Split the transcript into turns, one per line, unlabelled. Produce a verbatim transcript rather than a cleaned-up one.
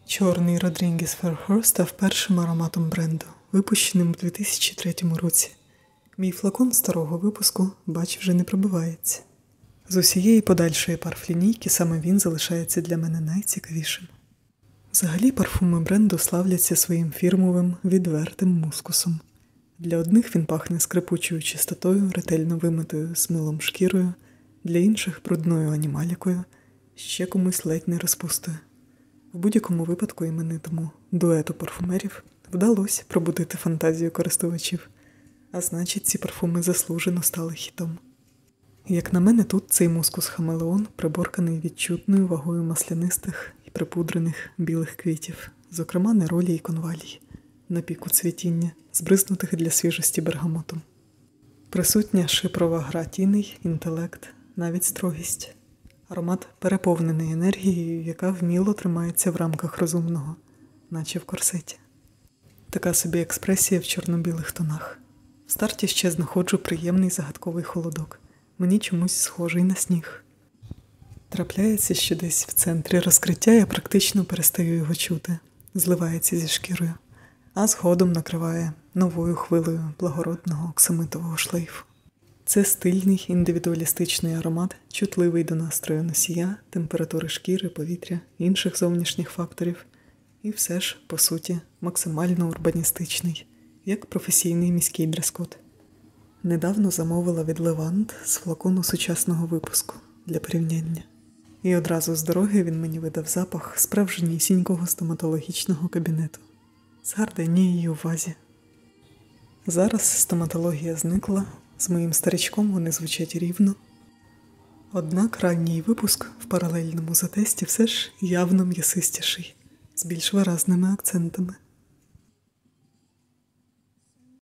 Чорний Родрігес Ферхор став першим ароматом бренду, випущеним у дві тисячі третьому році. Мій флакон старого випуску, бач, вже не пробивається. З усієї подальшої парфлінійки саме він залишається для мене найцікавішим. Взагалі парфуми бренду славляться своїм фірмовим, відвертим мускусом. Для одних він пахне скрипучою чистотою, ретельно вимитою з милом шкірою, для інших – брудною анімалікою, ще комусь ледь не розпустою. В будь-якому випадку іменитому дуету парфумерів вдалося пробудити фантазію користувачів, а значить ці парфуми заслужено стали хітом. Як на мене, тут цей мускус-хамелеон приборканий відчутною вагою маслянистих і припудрених білих квітів, зокрема неролі і конвалій, на піку цвітіння, збризнутих для свіжості бергамотом. Присутня шипрова гра тіней, інтелект, навіть строгість. Аромат переповнений енергією, яка вміло тримається в рамках розумного, наче в корсеті. Така собі експресія в чорно-білих тонах. В старті ще знаходжу приємний загадковий холодок. Мені чомусь схожий на сніг. Трапляється, що десь в центрі розкриття я практично перестаю його чути, зливається зі шкірою, а згодом накриває новою хвилею благородного оксамитового шлейфу. Це стильний, індивідуалістичний аромат, чутливий до настрою носія, температури шкіри, повітря, інших зовнішніх факторів. І все ж, по суті, максимально урбаністичний, як професійний міський дрес-код. Недавно замовила від Левант з флакону сучасного випуску для порівняння. І одразу з дороги він мені видав запах справжнісінького стоматологічного кабінету. З гарденією в вазі. Зараз стоматологія зникла, з моїм старичком вони звучать рівно. Однак ранній випуск в паралельному затесті все ж явно м'ясистіший, з більш виразними акцентами.